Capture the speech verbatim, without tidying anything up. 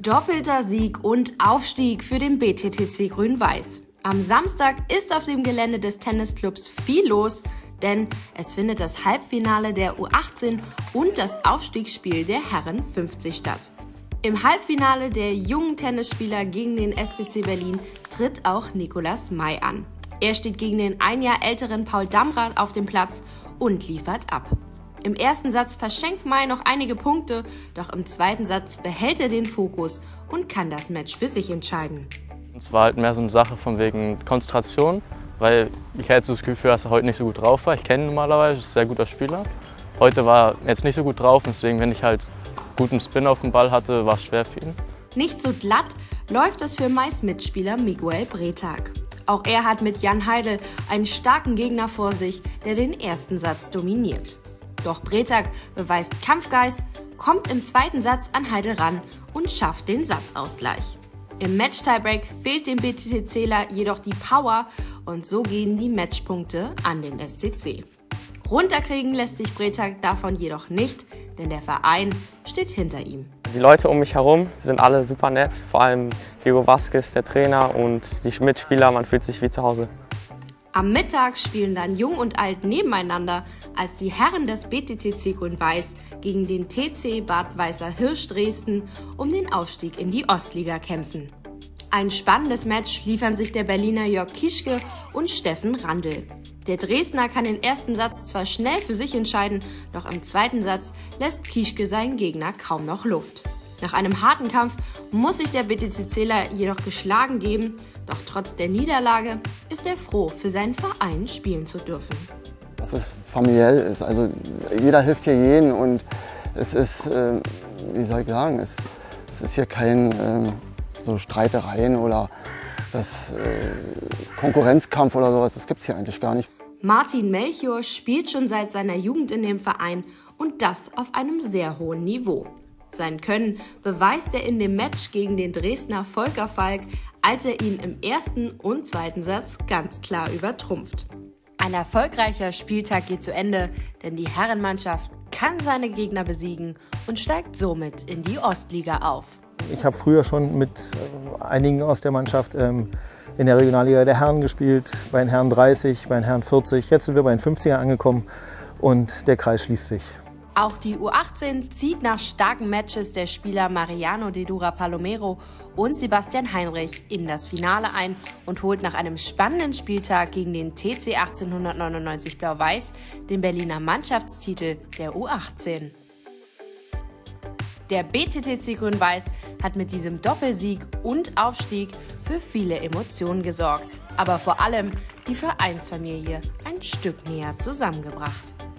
Doppelter Sieg und Aufstieg für den B T T C Grün-Weiß. Am Samstag ist auf dem Gelände des Tennisclubs viel los, denn es findet das Halbfinale der U achtzehn und das Aufstiegsspiel der Herren fünfzig statt. Im Halbfinale der jungen Tennisspieler gegen den S C C Berlin tritt auch Nicolas May an. Er steht gegen den ein Jahr älteren Paul Damrath auf dem Platz und liefert ab. Im ersten Satz verschenkt May noch einige Punkte, doch im zweiten Satz behält er den Fokus und kann das Match für sich entscheiden. Es war halt mehr so eine Sache von wegen Konzentration, weil ich halt so das Gefühl, dass er heute nicht so gut drauf war. Ich kenne ihn normalerweise, ist ein sehr guter Spieler. Heute war er jetzt nicht so gut drauf, deswegen, wenn ich halt guten Spin auf dem Ball hatte, war es schwer für ihn. Nicht so glatt läuft es für Mays Mitspieler Miguel Bretag. Auch er hat mit Jan Heidel einen starken Gegner vor sich, der den ersten Satz dominiert. Doch Bretag beweist Kampfgeist, kommt im zweiten Satz an Heidel ran und schafft den Satzausgleich. Im Match-Tiebreak fehlt dem BTTCler jedoch die Power und so gehen die Matchpunkte an den S C C. Runterkriegen lässt sich Bretag davon jedoch nicht, denn der Verein steht hinter ihm. Die Leute um mich herum sind alle super nett, vor allem Diego Vazquez, der Trainer, und die Mitspieler, man fühlt sich wie zu Hause. Am Mittag spielen dann Jung und Alt nebeneinander, als die Herren des B T T C Grün-Weiß gegen den T C Bad Weißer-Hirsch Dresden um den Aufstieg in die Ostliga kämpfen. Ein spannendes Match liefern sich der Berliner Jörg Kischke und Steffen Randl. Der Dresdner kann den ersten Satz zwar schnell für sich entscheiden, doch im zweiten Satz lässt Kischke seinen Gegner kaum noch Luft. Nach einem harten Kampf muss sich der BTTCler jedoch geschlagen geben, doch trotz der Niederlage ist er froh, für seinen Verein spielen zu dürfen. Dass es familiell ist, also jeder hilft hier jeden und es ist, äh, wie soll ich sagen, es, es ist hier kein äh, so Streitereien oder das äh, Konkurrenzkampf oder sowas, das gibt es hier eigentlich gar nicht. Martin Melchior spielt schon seit seiner Jugend in dem Verein und das auf einem sehr hohen Niveau. Sein Können beweist er in dem Match gegen den Dresdner Volker Falk, als er ihn im ersten und zweiten Satz ganz klar übertrumpft. Ein erfolgreicher Spieltag geht zu Ende, denn die Herrenmannschaft kann seine Gegner besiegen und steigt somit in die Ostliga auf. Ich habe früher schon mit einigen aus der Mannschaft ähm, in der Regionalliga der Herren gespielt, bei den Herren dreißig, bei den Herren vierzig. Jetzt sind wir bei den fünfzigern angekommen und der Kreis schließt sich. Auch die U achtzehn zieht nach starken Matches der Spieler Mariano de Dura Palomero und Sebastian Heinrich in das Finale ein und holt nach einem spannenden Spieltag gegen den T C achtzehnhundertneunundneunzig Blau-Weiß den Berliner Mannschaftstitel der U achtzehn. Der B T T C Grün-Weiß hat mit diesem Doppelsieg und Aufstieg für viele Emotionen gesorgt, aber vor allem die Vereinsfamilie ein Stück näher zusammengebracht.